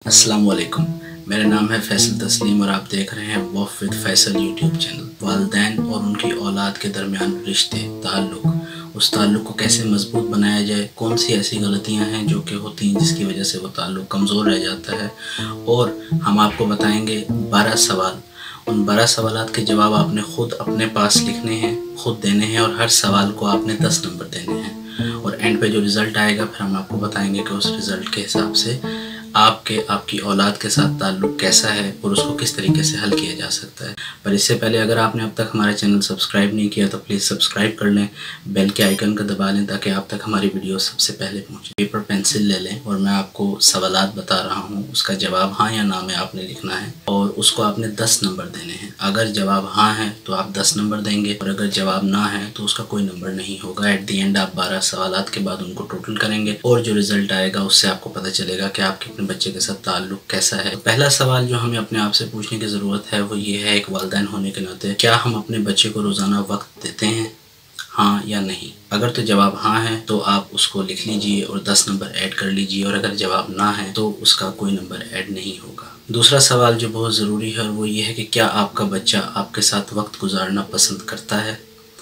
अस्सलाम वालेकुम। मेरा नाम है फैसल तस्लीम और आप देख रहे हैं वफ़ विद फैसल यूट्यूब चैनल। वालिदैन और उनकी औलाद के दरमियान रिश्ते, ताल्लुक़, उस ताल्लुक़ को कैसे मजबूत बनाया जाए, कौन सी ऐसी गलतियां हैं जो कि होती हैं जिसकी वजह से वो ताल्लुक़ कमज़ोर रह जाता है, और हम आपको बताएंगे 12 सवाल। उन 12 सवालात के जवाब आपने ख़ुद अपने पास लिखने हैं, ख़ुद देने हैं, और हर सवाल को आपने 10 नंबर देने हैं। और एंड पे जो रिज़ल्ट आएगा फिर हम आपको बताएंगे कि उस रिज़ल्ट के हिसाब से आपकी औलाद के साथ ताल्लुक़ कैसा है और उसको किस तरीके से हल किया जा सकता है। पर इससे पहले अगर आपने अब तक हमारा चैनल सब्सक्राइब नहीं किया तो प्लीज़ सब्सक्राइब कर लें, बेल के आइकन को दबा लें ताकि आप तक हमारी वीडियो सबसे पहले पहुँचे। पेपर पेंसिल ले लें और मैं आपको सवालात बता रहा हूँ, उसका जवाब हाँ या ना में आपने लिखना है और उसको आपने 10 नंबर देने हैं। अगर जवाब हाँ है तो आप 10 नंबर देंगे और अगर जवाब ना है तो उसका कोई नंबर नहीं होगा। एट दी एंड आप 12 सवालात के बाद उनको टोटल करेंगे और जो रिज़ल्ट आएगा उससे आपको पता चलेगा कि आपके बच्चे के साथ ताल्लुक़ कैसा है। पहला सवाल जो हमें अपने आप से पूछने की ज़रूरत है वो ये है, एक वालिदैन होने के नाते, क्या हम अपने बच्चे को रोज़ाना वक्त देते हैं, हाँ या नहीं। अगर तो जवाब हाँ है तो आप उसको लिख लीजिए और 10 नंबर ऐड कर लीजिए, और अगर जवाब ना है तो उसका कोई नंबर ऐड नहीं होगा। दूसरा सवाल जो बहुत ज़रूरी है वो ये है कि क्या आपका बच्चा आपके साथ वक्त गुजारना पसंद करता है।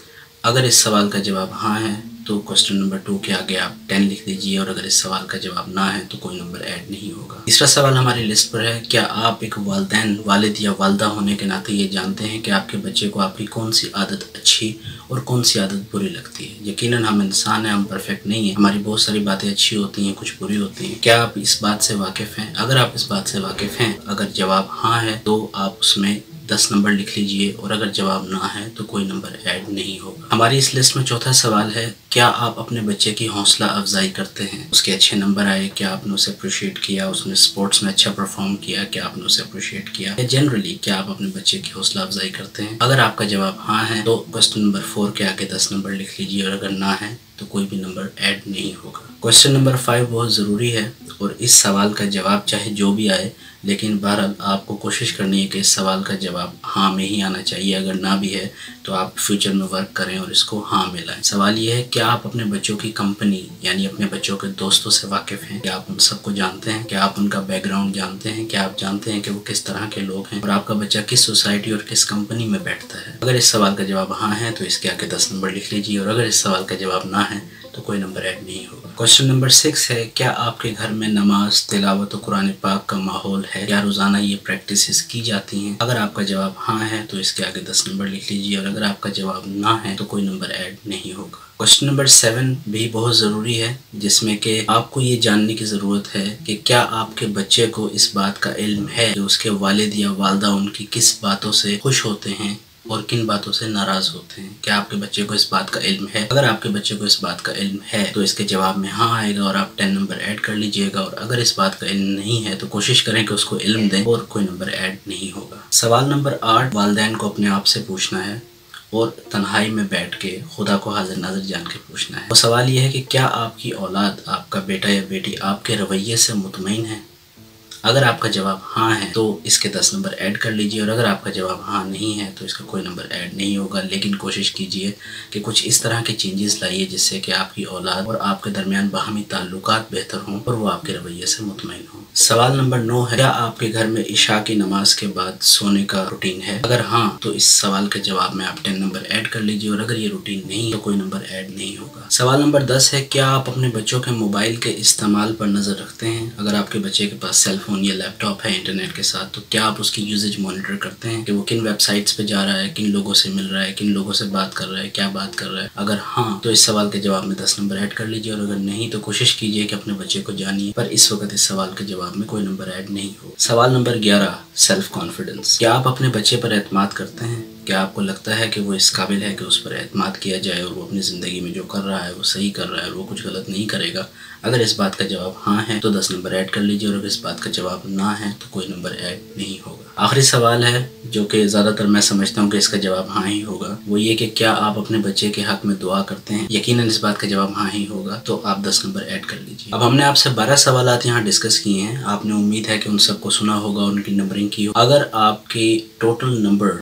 अगर इस सवाल का जवाब हाँ है तो क्वेश्चन नंबर 2 के आगे आप 10 लिख दीजिए, और अगर इस सवाल का जवाब ना है तो कोई नंबर ऐड नहीं होगा। तीसरा सवाल हमारी लिस्ट पर है, क्या आप एक वालिद या वालदा होने के नाते ये जानते हैं कि आपके बच्चे को आपकी कौन सी आदत अच्छी और कौन सी आदत बुरी लगती है। यकीनन हम इंसान हैं, हम परफेक्ट नहीं हैं, हमारी बहुत सारी बातें अच्छी होती हैं, कुछ बुरी होती हैं। क्या आप इस बात से वाकिफ़ हैं। अगर आप इस बात से वाकिफ़ हैं, अगर जवाब हाँ है तो आप उसमें 10 नंबर लिख लीजिए, और अगर जवाब ना है तो कोई नंबर ऐड नहीं होगा। हमारी इस लिस्ट में चौथा सवाल है, क्या आप अपने बच्चे की हौसला अफजाई करते हैं। उसके अच्छे नंबर आए, क्या आपने उसे अप्रिशिएट किया, उसने स्पोर्ट्स में अच्छा परफॉर्म किया, क्या आपने उसे अप्रिशिएट किया, या जनरली क्या आप अपने बच्चे की हौसला अफजाई करते हैं। अगर आपका जवाब हाँ है तो क्वेश्चन नंबर 4 के आगे 10 नंबर लिख लीजिए, और अगर ना है तो कोई भी नंबर ऐड नहीं होगा। क्वेश्चन नंबर 5 बहुत ज़रूरी है, और इस सवाल का जवाब चाहे जो भी आए, लेकिन बहरहाल आपको कोशिश करनी है कि इस सवाल का जवाब हाँ में ही आना चाहिए। अगर ना भी है तो आप फ्यूचर में वर्क करें और इसको हाँ में लाएं। सवाल ये है, क्या आप अपने बच्चों की कंपनी यानी अपने बच्चों के दोस्तों से वाकिफ़ हैं। क्या आप उन सबको जानते हैं, क्या आप उनका बैकग्राउंड जानते हैं, क्या आप जानते हैं कि वो किस तरह के लोग हैं, और आपका बच्चा किस सोसाइटी और किस कंपनी में बैठता है। अगर इस सवाल का जवाब हाँ है तो इसके आगे 10 नंबर लिख लीजिए, और अगर इस सवाल का जवाब ना है तो कोई नंबर ऐड नहीं होगा। क्वेश्चन नंबर 6 है, क्या आपके घर में नमाज, तिलावत और कुरान पाक का माहौल है, क्या रोज़ाना ये प्रैक्टिसेस की जाती हैं। अगर आपका जवाब हाँ है तो इसके आगे 10 नंबर लिख लीजिए, और अगर आपका जवाब ना है तो कोई नंबर ऐड नहीं होगा। क्वेश्चन नंबर 7 भी बहुत ज़रूरी है, जिसमें कि आपको ये जानने की ज़रूरत है कि क्या आपके बच्चे को इस बात का इल्म है कि उसके वालिद या वालदा उनकी किस बातों से खुश होते हैं और किन बातों से नाराज़ होते हैं। क्या आपके बच्चे को इस बात का इल्म है। अगर आपके बच्चे को इस बात का इल्म है तो इसके जवाब में हाँ आएगा और आप 10 नंबर ऐड कर लीजिएगा, और अगर इस बात का इल्म नहीं है तो कोशिश करें कि उसको इल्म दें और कोई नंबर ऐड नहीं होगा। सवाल नंबर 8 वालिदैन को अपने आप से पूछना है और तन्हाई में बैठ के खुदा को हाजिर नाज़िर जान के पूछना है। वो सवाल ये है कि क्या आपकी औलाद, आपका बेटा या बेटी आपके रवैये से मुतमईन है। अगर आपका जवाब हाँ है तो इसके 10 नंबर ऐड कर लीजिए, और अगर आपका जवाब हाँ नहीं है तो इसका कोई नंबर ऐड नहीं होगा। लेकिन कोशिश कीजिए कि कुछ इस तरह के चेंजेस लाइए जिससे कि आपकी औलाद और आपके दरमियान बाहमी ताल्लुकात बेहतर हों और वो आपके रवैये से मुतमईन हों। सवाल नंबर 9 है, क्या आपके घर में इशा की नमाज के बाद सोने का रूटीन है। अगर हाँ तो इस सवाल के जवाब में आप 10 नंबर ऐड कर लीजिए, और अगर ये रूटीन नहीं तो कोई नंबर ऐड नहीं होगा। सवाल नंबर 10 है, क्या आप अपने बच्चों के मोबाइल के इस्तेमाल पर नज़र रखते हैं। अगर आपके बच्चे के पास सेल फोन या लैपटॉप है इंटरनेट के साथ, तो क्या आप उसकी यूजेज मॉनिटर करते हैं कि वो किन वेबसाइट्स पे जा रहा है, किन लोगों से मिल रहा है, किन लोगों से बात कर रहा है, क्या बात कर रहा है। अगर हाँ तो इस सवाल के जवाब में 10 नंबर ऐड कर लीजिए, और अगर नहीं तो कोशिश कीजिए कि अपने बच्चे को जानिए, पर इस वक्त इस सवाल के जवाब में कोई नंबर ऐड नहीं हो। सवाल नंबर 11 सेल्फ कॉन्फिडेंस, क्या आप अपने बच्चे पर एतमाद करते हैं। क्या आपको लगता है कि वो इस काबिल है कि उस पर एतमाद किया जाए और वो अपनी ज़िंदगी में जो कर रहा है वो सही कर रहा है और वो कुछ गलत नहीं करेगा। अगर इस बात का जवाब हाँ है तो 10 नंबर ऐड कर लीजिए, और अगर इस बात का जवाब ना है तो कोई नंबर ऐड नहीं होगा। आखिरी सवाल है जो कि ज़्यादातर मैं समझता हूँ कि इसका जवाब हाँ ही होगा, वो ये कि क्या आप अपने बच्चे के हक़ में दुआ करते हैं। यकीनन इस बात का जवाब हाँ ही होगा, तो आप 10 नंबर ऐड कर लीजिए। अब हमने आपसे 12 सवालात यहाँ डिस्कस किए हैं, आपने उम्मीद है कि उन सबको सुना होगा और उनकी नंबरिंग की हो। अगर आपकी टोटल नंबर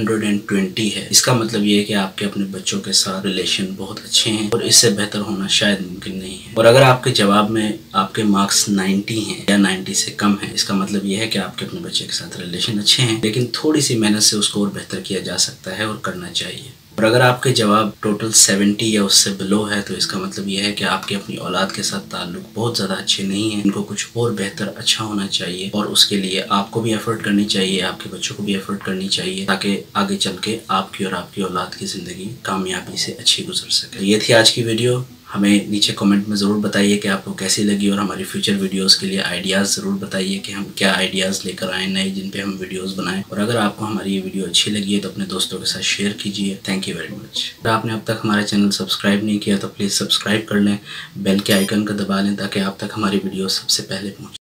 120 है, इसका मतलब ये है कि आपके अपने बच्चों के साथ रिलेशन बहुत अच्छे हैं और इससे बेहतर होना शायद मुमकिन नहीं है। और अगर आपके आपके जवाब में आपके मार्क्स 90 हैं या 90 से कम हैं, इसका मतलब ये है कि आपके अपने बच्चे के साथ रिलेशन अच्छे हैं, लेकिन थोड़ी सी मेहनत से उसको और बेहतर किया जा सकता है और करना चाहिए। और अगर आपके जवाब टोटल 70 या उससे बिलो है तो इसका मतलब ये है कि आपके अपनी औलाद के साथ ताल्लुक बहुत ज़्यादा अच्छे नहीं हैं, उनको कुछ और बेहतर अच्छा होना चाहिए और उसके लिए आपको भी एफर्ट करनी चाहिए, आपके बच्चों को भी एफर्ट करनी चाहिए, ताकि आगे चल के आपकी और आपकी औलाद की ज़िंदगी कामयाबी से अच्छी गुजर सके। ये थी आज की वीडियो। हमें नीचे कमेंट में ज़रूर बताइए कि आपको कैसी लगी और हमारी फ्यूचर वीडियोस के लिए आइडियाज़ ज़रूर बताइए कि हम क्या आइडियाज़ लेकर आए नए जिन पे हम वीडियोस बनाएं। और अगर आपको हमारी ये वीडियो अच्छी लगी है तो अपने दोस्तों के साथ शेयर कीजिए। Thank you very much. अगर आपने अब तक हमारा चैनल सब्सक्राइब नहीं किया तो प्लीज़ सब्सक्राइब कर लें, बेल के आइकन को दबा लें ताकि आप तक हमारी वीडियो सबसे पहले पहुँचे।